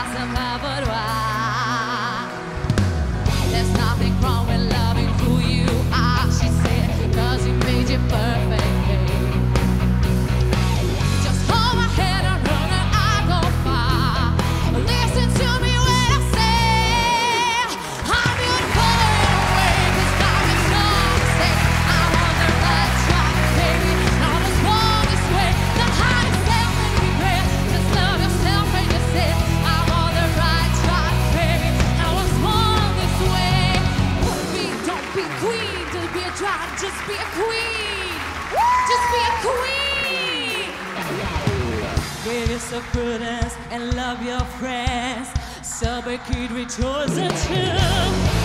sais pas pourquoi. There's nothing wrong with loving who you are, she said, 'cause he made you perfect. Just hold my head and run and I go far. Listen to me when I say I'm beautiful in a way, 'cause God is no mistake. I'm on the right track, baby. Now let's walk this way. Don't hide yourself in regret. Just love yourself and you say I'm on the right track, baby. Now let's walk this way. Don't be queen, just be a drag, just be a queen. Just be a queen. Give yourself prudence and love your friends. So be kid, rejoice and chill.